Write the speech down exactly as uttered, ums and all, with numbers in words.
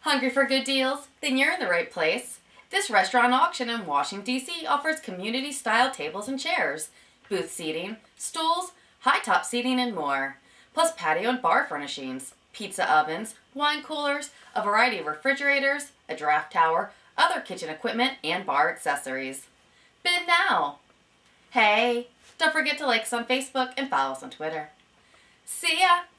Hungry for good deals? Then you're in the right place. This restaurant auction in Washington, D C offers community-style tables and chairs, booth seating, stools, high-top seating, and more. Plus patio and bar furnishings, pizza ovens, wine coolers, a variety of refrigerators, a draft tower, other kitchen equipment, and bar accessories. Bid now! Hey, don't forget to like us on Facebook and follow us on Twitter. See ya!